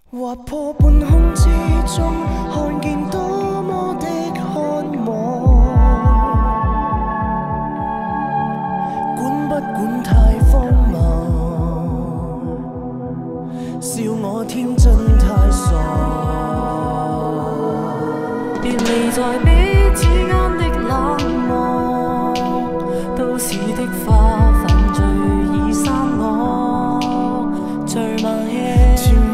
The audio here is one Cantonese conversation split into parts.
劃破半空之中，看見多麼的渴望，管不管太荒謬，笑我天真太傻。別離在彼此間的冷漠，都市的花瓣最易生我，最晚夜。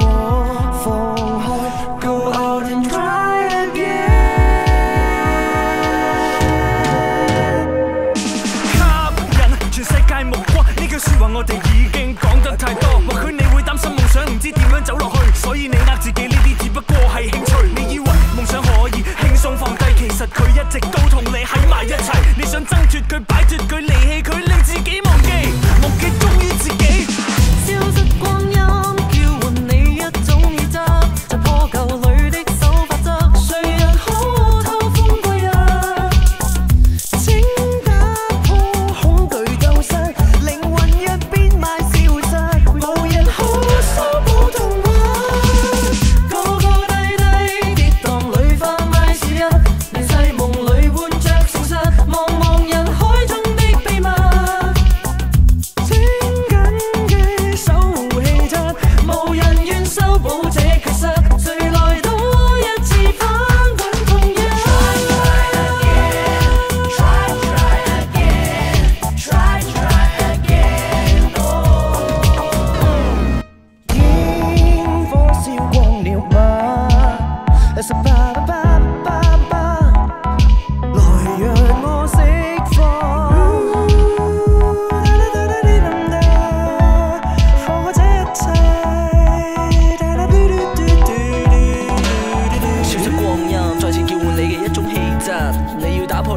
說話我哋已經講得太多，或許你會擔心夢想唔知點樣走落去，所以你呃自己呢啲只不過係興趣。你以為夢想可以輕鬆放低，其實佢一直都同你喺埋一齊。你想掙脫佢、擺脫佢、離棄佢，令自己忘記忠於自己。消失光陰，叫喚你一種氣質，突破舊裡的守法則，誰人可偷風歸日？請打破恐懼舊室。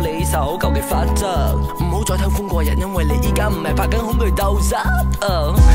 舊嘅法則，唔好再偷歡過人，因為你依家唔係拍緊恐懼鬥室。